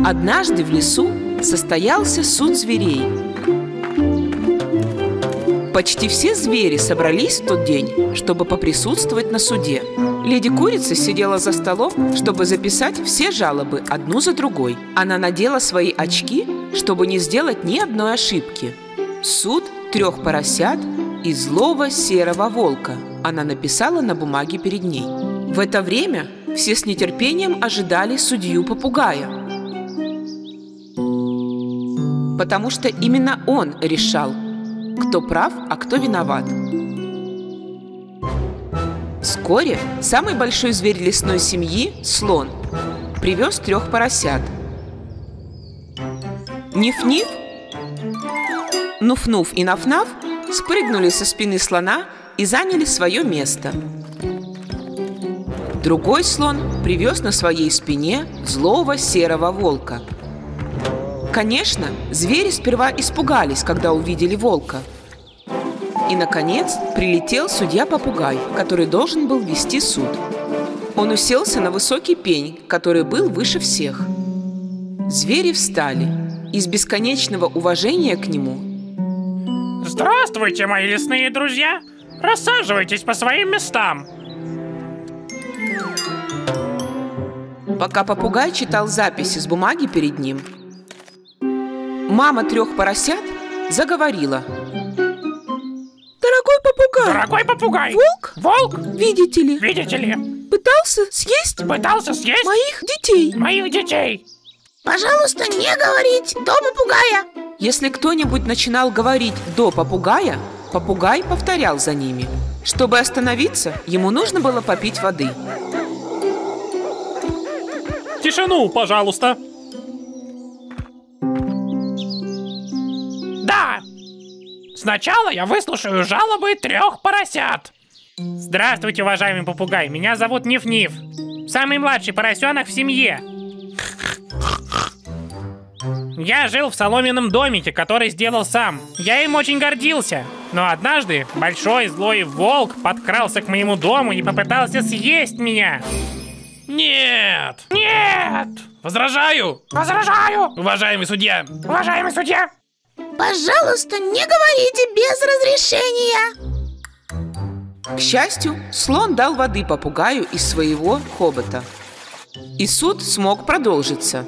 Однажды в лесу состоялся суд зверей. Почти все звери собрались в тот день, чтобы поприсутствовать на суде. Леди Курица сидела за столом, чтобы записать все жалобы одну за другой. Она надела свои очки, чтобы не сделать ни одной ошибки. Суд 3 поросят и злого серого волка она написала на бумаге перед ней. В это время все с нетерпением ожидали судью-попугая, потому что именно он решал, кто прав, а кто виноват. Вскоре самый большой зверь лесной семьи, слон, привез 3 поросят. Ниф-Ниф, Нуф-Нуф и Наф-Наф спрыгнули со спины слона и заняли свое место. Другой слон привез на своей спине злого серого волка. Конечно, звери сперва испугались, когда увидели волка. И, наконец, прилетел судья-попугай, который должен был вести суд. Он уселся на высокий пень, который был выше всех. Звери встали из бесконечного уважения к нему. Здравствуйте, мои лесные друзья! Рассаживайтесь по своим местам. Пока попугай читал записи с бумаги перед ним, мама 3 поросят заговорила. Дорогой попугай! Дорогой попугай! Волк? Волк? Видите ли? Видите ли? Пытался съесть моих детей. Моих детей! Пожалуйста, не говорить до попугая. Если кто-нибудь начинал говорить до попугая, попугай повторял за ними. Чтобы остановиться, ему нужно было попить воды. Тишину, пожалуйста. Да! Сначала я выслушаю жалобы 3 поросят. Здравствуйте, уважаемый попугай. Меня зовут Ниф-Ниф. Самый младший поросенок в семье. Я жил в соломенном домике, который сделал сам. Я им очень гордился. Но однажды большой злой волк подкрался к моему дому и попытался съесть меня. Нет! Нет! Возражаю! Возражаю! Уважаемый судья! Уважаемый судья! Пожалуйста, не говорите без разрешения. К счастью, слон дал воды попугаю из своего хобота. И суд смог продолжиться.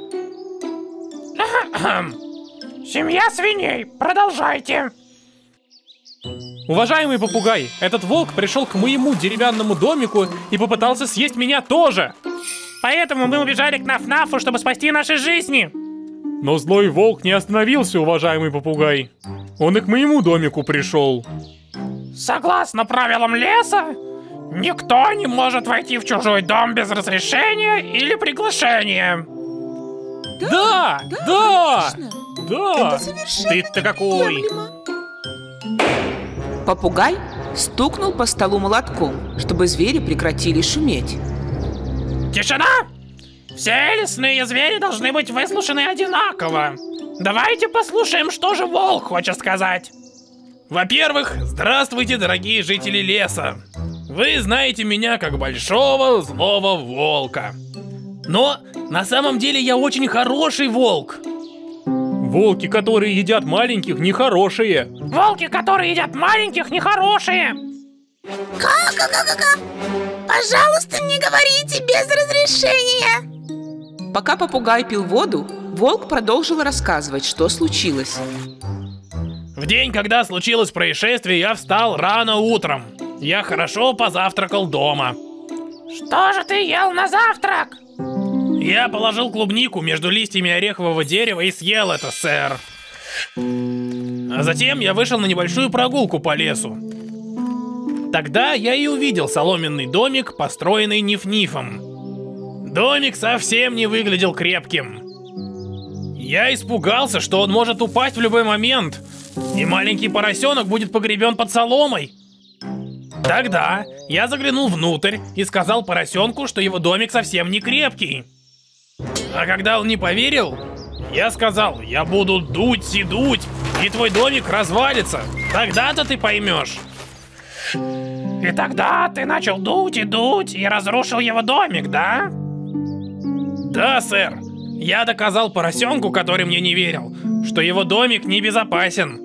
Семья свиней, продолжайте. Уважаемый попугай, этот волк пришел к моему деревянному домику и попытался съесть меня тоже. Поэтому мы убежали к Наф-Нафу, чтобы спасти наши жизни. Но злой волк не остановился, уважаемый попугай. Он и к моему домику пришел. Согласно правилам леса, никто не может войти в чужой дом без разрешения или приглашения. Да! Это совершенно Ты-то какой! неприемлемо. Попугай стукнул по столу молотком, чтобы звери прекратили шуметь. Тишина! Все лесные звери должны быть выслушаны одинаково. Давайте послушаем, что же волк хочет сказать. Во-первых, здравствуйте, дорогие жители леса. Вы знаете меня как большого злого волка. Но на самом деле я очень хороший волк. Волки, которые едят маленьких, нехорошие. Волки, которые едят маленьких, нехорошие. Пожалуйста, не говорите без разрешения. Пока попугай пил воду, волк продолжил рассказывать, что случилось. В день, когда случилось происшествие, я встал рано утром. Я хорошо позавтракал дома. Что же ты ел на завтрак? Я положил клубнику между листьями орехового дерева и съел это, сэр. А затем я вышел на небольшую прогулку по лесу. Тогда я и увидел соломенный домик, построенный Ниф-Нифом. Домик совсем не выглядел крепким. Я испугался, что он может упасть в любой момент, и маленький поросенок будет погребен под соломой. Тогда я заглянул внутрь и сказал поросенку, что его домик совсем не крепкий. А когда он не поверил, я сказал: я буду дуть и дуть, и твой домик развалится. Тогда-то ты поймешь. И тогда ты начал дуть и разрушил его домик, да? Да, сэр. Я доказал поросенку, который мне не верил, что его домик небезопасен.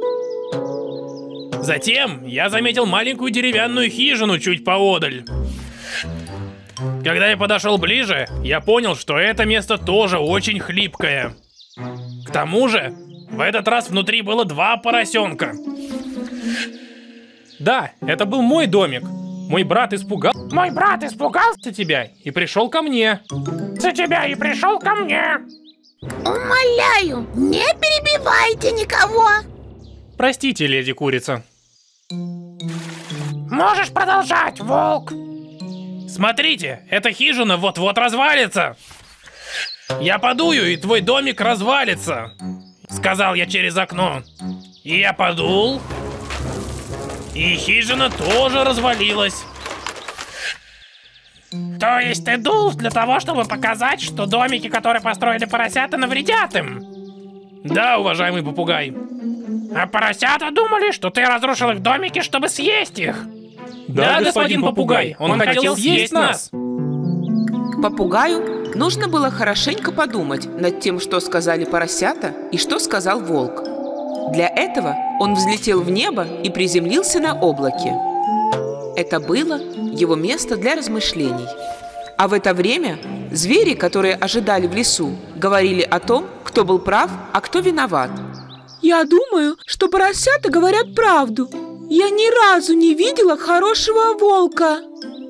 Затем я заметил маленькую деревянную хижину чуть поодаль. Когда я подошел ближе, я понял, что это место тоже очень хлипкое. К тому же, в этот раз внутри было 2 поросенка. Да, это был мой домик. Мой брат испугался тебя и пришел ко мне. Умоляю, не перебивайте никого. Простите, леди Курица. Можешь продолжать, волк. Смотрите, эта хижина вот-вот развалится. Я подую, и твой домик развалится, сказал я через окно. И я подул, и хижина тоже развалилась. То есть ты дул для того, чтобы показать, что домики, которые построили поросята, навредят им? Да, уважаемый попугай. А поросята думали, что ты разрушил их домики, чтобы съесть их. Да, господин попугай, он хотел съесть нас. Попугаю нужно было хорошенько подумать над тем, что сказали поросята и что сказал волк. Для этого он взлетел в небо и приземлился на облаке. Это было его место для размышлений. А в это время звери, которые ожидали в лесу, говорили о том, кто был прав, а кто виноват. Я думаю, что поросята говорят правду. Я ни разу не видела хорошего волка.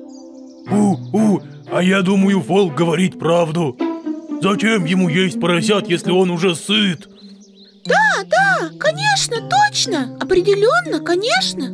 А я думаю, волк говорит правду. Зачем ему есть поросят, если он уже сыт? Да, конечно, точно. Определенно, конечно.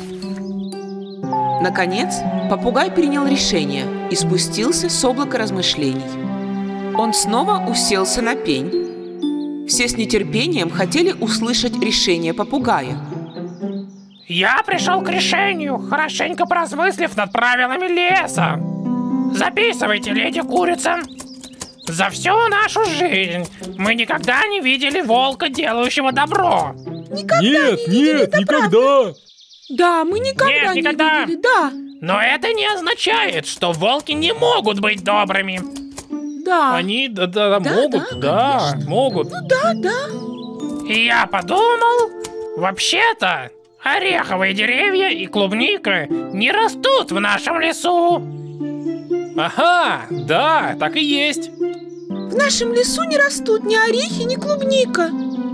Наконец, попугай принял решение и спустился с облака размышлений. Он снова уселся на пень. Все с нетерпением хотели услышать решение попугая. Я пришел к решению, хорошенько поразмыслив над правилами леса. Записывайте, леди Курица. За всю нашу жизнь мы никогда не видели волка, делающего добро. Никогда. Да, мы никогда не видели, да. Но это не означает, что волки не могут быть добрыми. Да. Они могут. Ну да. И я подумал, вообще-то ореховые деревья и клубника не растут в нашем лесу. Ага, да, так и есть. В нашем лесу не растут ни орехи, ни клубника.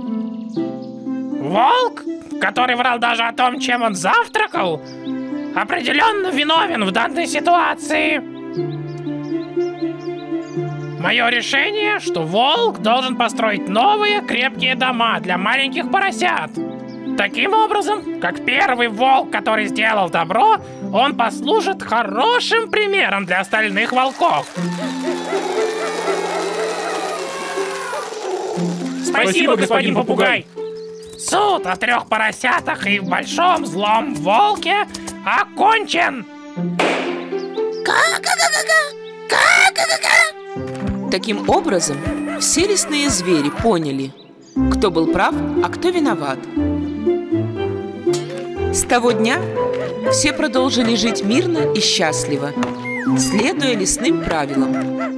Волк, который врал даже о том, чем он завтракал, определенно виновен в данной ситуации. Мое решение, что волк должен построить новые крепкие дома для маленьких поросят. Таким образом, как первый волк, который сделал добро, он послужит хорошим примером для остальных волков. Спасибо, господин попугай. Суд о 3 поросятах и большом злом волке окончен. Таким образом, все лесные звери поняли, кто был прав, а кто виноват. С того дня все продолжили жить мирно и счастливо, следуя лесным правилам.